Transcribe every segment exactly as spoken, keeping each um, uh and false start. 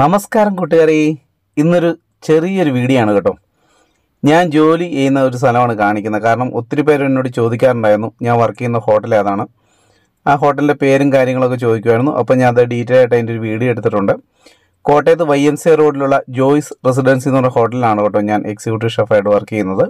നമസ്കാരം കൂട്ടുകാരെ, ഇന്നൊരു ചെറിയൊരു വീഡിയോ ആണ് കേട്ടോ. ഞാൻ ജോലി ചെയ്യുന്ന ഒരു സ്ഥലമാണ് കാണിക്കുന്നത്. കാരണം ഒത്തിരി പേര് എന്നോട് ചോദിക്കാറുണ്ടായിരുന്നു ഞാൻ വർക്ക് ചെയ്യുന്ന ഹോട്ടൽ ഏതാണ്, ആ ഹോട്ടലിൻ്റെ പേരും കാര്യങ്ങളൊക്കെ ചോദിക്കുമായിരുന്നു. അപ്പോൾ ഞാൻ അത് ഡീറ്റെയിൽ ആയിട്ട് അതിൻ്റെ ഒരു വീഡിയോ എടുത്തിട്ടുണ്ട്. കോട്ടയത്ത് വൈ എം സി എ റോഡിലുള്ള ജോയ്സ് റെസിഡൻസി എന്ന് പറഞ്ഞ ഹോട്ടലിലാണ് കേട്ടോ ഞാൻ എക്സിക്യൂട്ടീവ് ഷെഫായിട്ട് വർക്ക് ചെയ്യുന്നത്.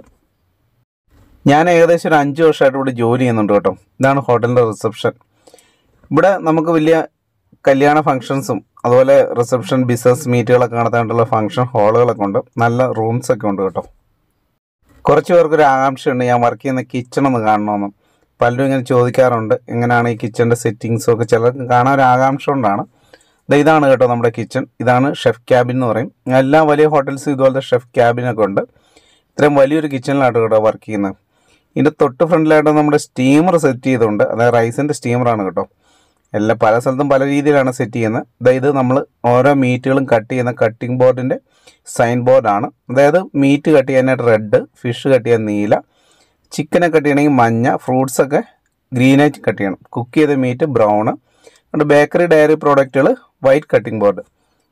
ഞാൻ ഏകദേശം ഒരു അഞ്ച് വർഷമായിട്ട് ഇവിടെ ജോലി ചെയ്യുന്നുണ്ട് കേട്ടോ. ഇതാണ് ഹോട്ടലിൻ്റെ റിസപ്ഷൻ. ഇവിടെ നമുക്ക് വലിയ കല്യാണ ഫംഗ്ഷൻസും അതുപോലെ റിസപ്ഷൻ, ബിസിനസ് മീറ്റുകളൊക്കെ നടത്താനുള്ള ഫംഗ്ഷൻ ഹാളുകളൊക്കെ ഉണ്ട്. നല്ല റൂംസൊക്കെ ഉണ്ട് കേട്ടോ. കുറച്ച് പേർക്കൊരു ആകാംക്ഷയുണ്ട് ഞാൻ വർക്ക് ചെയ്യുന്ന കിച്ചൺ ഒന്ന് കാണണമെന്ന്. പലരും ഇങ്ങനെ ചോദിക്കാറുണ്ട് എങ്ങനെയാണ് ഈ കിച്ചൻ്റെ സെറ്റിങ്സും ഒക്കെ. ചിലർക്ക് കാണാൻ ഒരു ആകാംക്ഷ കൊണ്ടാണ്. ഇതാണ് കേട്ടോ നമ്മുടെ കിച്ചൺ. ഇതാണ് ഷെഫ് ക്യാബിൻ എന്ന് പറയും. എല്ലാ വലിയ ഹോട്ടൽസും ഇതുപോലത്തെ ഷെഫ് ക്യാബിനൊക്കെ ഉണ്ട്. ഇത്രയും വലിയൊരു കിച്ചണിലായിട്ട് കേട്ടോ വർക്ക് ചെയ്യുന്നത്. ഇതിൻ്റെ തൊട്ട് ഫ്രണ്ടിലായിട്ട് നമ്മുടെ സ്റ്റീമർ സെറ്റ് ചെയ്തിട്ടുണ്ട്. അതായത് റൈസിൻ്റെ സ്റ്റീമറാണ് കേട്ടോ. എല്ലാം പല സ്ഥലത്തും പല രീതിയിലാണ് സെറ്റ് ചെയ്യുന്നത്. അതായത് നമ്മൾ ഓരോ മീറ്റുകളും കട്ട് ചെയ്യുന്ന കട്ടിംഗ് ബോർഡിൻ്റെ സൈൻ ബോർഡാണ്. അതായത് മീറ്റ് കട്ട് ചെയ്യാനായിട്ട് റെഡ്, ഫിഷ് കട്ട് ചെയ്യാൻ നീല, ചിക്കനെ കട്ട് ചെയ്യണമെങ്കിൽ മഞ്ഞ, ഫ്രൂട്ട്സൊക്കെ ഗ്രീനായിട്ട് കട്ട് ചെയ്യണം, കുക്ക് ചെയ്ത മീറ്റ് ബ്രൗണ്, അതുകൊണ്ട് ബേക്കറി ഡയറി പ്രോഡക്റ്റുകൾ വൈറ്റ് കട്ടിംഗ് ബോർഡ്.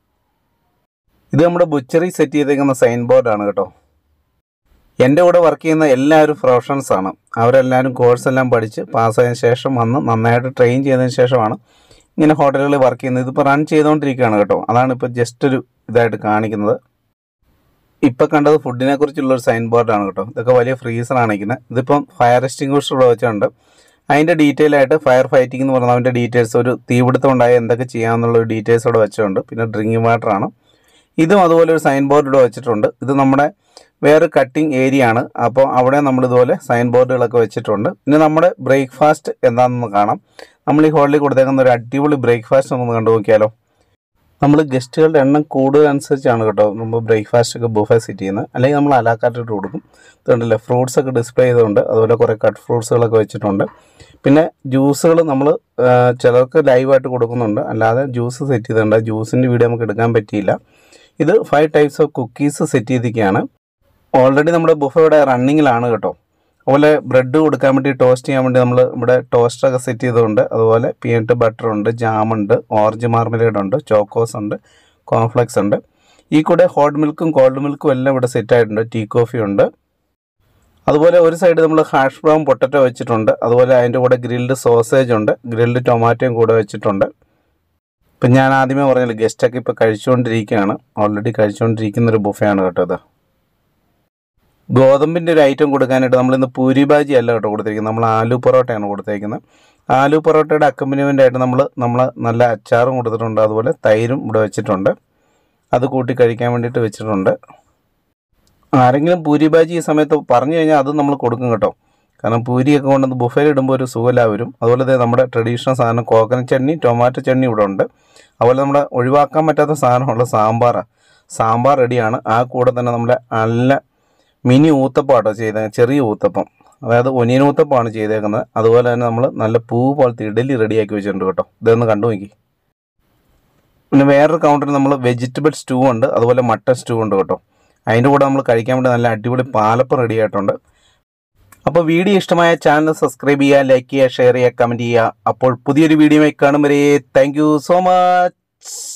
ഇത് നമ്മുടെ ബുച്ചറി സെറ്റ് ചെയ്തേക്കുന്ന സൈൻ ബോർഡാണ് കേട്ടോ. എൻ്റെ കൂടെ വർക്ക് ചെയ്യുന്ന എല്ലാവരും പ്രൊഫഷണൽസാണ്. അവരെല്ലാവരും കോഴ്സെല്ലാം പഠിച്ച് പാസ്സായതിനു ശേഷം വന്ന് നന്നായിട്ട് ട്രെയിൻ ചെയ്തതിന് ശേഷമാണ് ഇങ്ങനെ ഹോട്ടലുകളിൽ വർക്ക് ചെയ്യുന്നത്. ഇതിപ്പോൾ റൺ ചെയ്തുകൊണ്ടിരിക്കുകയാണ് കേട്ടോ. അതാണ് ഇപ്പോൾ ജസ്റ്റ് ഒരു ഇതായിട്ട് കാണിക്കുന്നത്. ഇപ്പം കണ്ടത് ഫുഡിനെ കുറിച്ചുള്ളൊരു സൈൻ ബോർഡാണ് കേട്ടോ. ഇതൊക്കെ വലിയ ഫ്രീസറാണ് ഇരിക്കുന്നത്. ഇതിപ്പം ഫയർ എക്സ്റ്റിംഗ്വിഷർ ഇവിടെ വെച്ചിട്ടുണ്ട്. അതിൻ്റെ ഡീറ്റെയിൽ ആയിട്ട് ഫയർ ഫൈറ്റിംഗ് എന്ന് പറഞ്ഞാൽ അതിൻ്റെ ഡീറ്റെയിൽസ്, ഒരു തീപിടുത്തം ഉണ്ടായാൽ എന്തൊക്കെ ചെയ്യാമെന്നുള്ളൊരു ഡീറ്റെയിൽസ് ഇവിടെ വെച്ചിട്ടുണ്ട്. പിന്നെ ഡ്രിങ്കിങ് വാട്ടറാണ്. ഇതും അതുപോലെ ഒരു സൈൻ ബോർഡ് ഇവിടെ വെച്ചിട്ടുണ്ട്. ഇത് നമ്മുടെ വേറെ കട്ടിങ് ഏരിയ ആണ്. അപ്പോൾ അവിടെ നമ്മളിതുപോലെ സൈൻ ബോർഡുകളൊക്കെ വെച്ചിട്ടുണ്ട്. പിന്നെ നമ്മുടെ ബ്രേക്ക്ഫാസ്റ്റ് എന്താണെന്ന് കാണാം. നമ്മൾ ഈ ഹോട്ടലിൽ കൊടുത്തേക്കുന്ന ഒരു അടിപൊളി ബ്രേക്ക്ഫാസ്റ്റ് ഒന്ന് കണ്ടു നോക്കിയാലോ. നമ്മൾ ഗസ്റ്റുകളുടെ എണ്ണം കൂടുതലനുസരിച്ചാണ് കേട്ടോ നമ്മൾ ബ്രേക്ക്ഫാസ്റ്റ് ഒക്കെ ബുഫേ സെറ്റ് ചെയ്യുന്നത്. അല്ലെങ്കിൽ നമ്മൾ അലാക്കാട്ടിട്ട് കൊടുക്കും. ഇതുണ്ടല്ലേ ഫ്രൂട്ട്സ് ഒക്കെ ഡിസ്പ്ലേ ചെയ്തുകൊണ്ട് അതുപോലെ കുറേ കട്ട് ഫ്രൂട്ട്സുകളൊക്കെ വെച്ചിട്ടുണ്ട്. പിന്നെ ജ്യൂസുകൾ നമ്മൾ ചിലർക്ക് ലൈവായിട്ട് കൊടുക്കുന്നുണ്ട്, അല്ലാതെ ജ്യൂസ് സെറ്റ് ചെയ്തിട്ടുണ്ട്. ജ്യൂസിൻ്റെ വീഡിയോ നമുക്ക് എടുക്കാൻ പറ്റിയില്ല. ഇത് five types of cookies set ചെയ്തിരിക്കുകയാണ്. ഓൾറെഡി നമ്മുടെ ബുഫേ ഇവിടെ റണ്ണിങ്ങിലാണ് കേട്ടോ. അതുപോലെ ബ്രെഡ് കൊടുക്കാൻ വേണ്ടി ടോസ്റ്റ് ചെയ്യാൻ വേണ്ടി നമ്മൾ ഇവിടെ ടോസ്റ്ററൊക്കെ സെറ്റ് ചെയ്തുകൊണ്ട്, അതുപോലെ പീനട്ട് ബട്ടർ ഉണ്ട്, ജാമുണ്ട്, ഓറഞ്ച് മാർമലേഡ് ഉണ്ട്, ചോക്കോസ് ഉണ്ട്, കോൺഫ്ലെക്സ് ഉണ്ട്. ഈ കൂടെ ഹോട്ട് മിൽക്കും കോൾഡ് മിൽക്കും എല്ലാം ഇവിടെ സെറ്റ് ആയിട്ടുണ്ട്. ടീ കോഫി ഉണ്ട്. അതുപോലെ ഒരു സൈഡ് നമ്മൾ ഹാഷ് ബ്രൗൺ പൊട്ടറ്റോ വെച്ചിട്ടുണ്ട്. അതുപോലെ അതിൻ്റെ കൂടെ ഗ്രിൽഡ് സോസേജ് ഉണ്ട്, ഗ്രിൽഡ് ടൊമാറ്റോയും കൂടെ വെച്ചിട്ടുണ്ട്. ഇപ്പം ഞാൻ ആദ്യമേ പറഞ്ഞില്ല, ഗസ്റ്റൊക്കെ ഇപ്പോൾ കഴിച്ചുകൊണ്ടിരിക്കുകയാണ്. ഓൾറെഡി കഴിച്ചുകൊണ്ടിരിക്കുന്നൊരു ബുഫയാണ് കേട്ടോ ഇത്. ഗോതമ്പിൻ്റെ ഒരു ഐറ്റം കൊടുക്കാനായിട്ട് നമ്മളിന്ന് പൂരി ബാജി അല്ല കേട്ടോ കൊടുത്തിരിക്കുന്നത്, നമ്മൾ ആലു പൊറോട്ടയാണ് കൊടുത്തേക്കുന്നത്. ആലു പൊറോട്ടയുടെ അക്കമ്പനിമെൻ്റ് ആയിട്ട് നമ്മൾ നമ്മൾ നല്ല അച്ചാറും കൊടുത്തിട്ടുണ്ട്. അതുപോലെ തൈരും ഇവിടെ വെച്ചിട്ടുണ്ട്. അത് കൂട്ടി കഴിക്കാൻ വേണ്ടിയിട്ട് വെച്ചിട്ടുണ്ട്. ആരെങ്കിലും പൂരി ബാജി ഈ സമയത്ത് പറഞ്ഞു കഴിഞ്ഞാൽ അത് നമ്മൾ കൊടുക്കും കേട്ടോ. കാരണം പൂരിയൊക്കെ കൊണ്ടുവന്ന് ബുഫേയിൽ ഇടുമ്പോൾ ഒരു സുഖല വരും. അതുപോലെ നമ്മുടെ ട്രഡീഷണൽ സാധനം കോക്കനട്ട് ചട്നി, ടൊമാറ്റോ ചട്നി ഇവിടെ ഉണ്ട്. അതുപോലെ നമ്മുടെ ഒഴിവാക്കാൻ പറ്റാത്ത സാധനമുള്ള സാമ്പാർ സാമ്പാർ റെഡിയാണ്. ആ കൂടെ തന്നെ നമ്മുടെ നല്ല മിനി ഊത്തപ്പമാട്ടോ ചെയ്തത്, ചെറിയ ഊത്തപ്പം, അതായത് ഒനിയൻ ഊത്തപ്പമാണ് ചെയ്തേക്കുന്നത്. അതുപോലെ തന്നെ നമ്മൾ നല്ല പൂ പോലത്തെ ഇഡലി റെഡിയാക്കി വെച്ചിട്ടുണ്ട് കേട്ടോ. ഇതൊന്ന് കണ്ടു നോക്കി. പിന്നെ വേറൊരു കൗണ്ടറിൽ നമ്മൾ വെജിറ്റബിൾ സ്റ്റൂ ഉണ്ട്, അതുപോലെ മട്ടൺ സ്റ്റൂ ഉണ്ട് കേട്ടോ. അതിൻ്റെ കൂടെ നമ്മൾ കഴിക്കാൻ വേണ്ടി നല്ല അടിപൊളി പാലപ്പം റെഡി ആയിട്ടുണ്ട്. അപ്പോൾ വീഡിയോ ഇഷ്ടമായ ചാനൽ സബ്സ്ക്രൈബ് ചെയ്യുക, ലൈക്ക് ചെയ്യുക, ഷെയർ ചെയ്യുക, കമൻറ്റ് ചെയ്യുക. അപ്പോൾ പുതിയൊരു വീഡിയോയുമായി കാണും വരെ താങ്ക് യു സോ മച്ച്.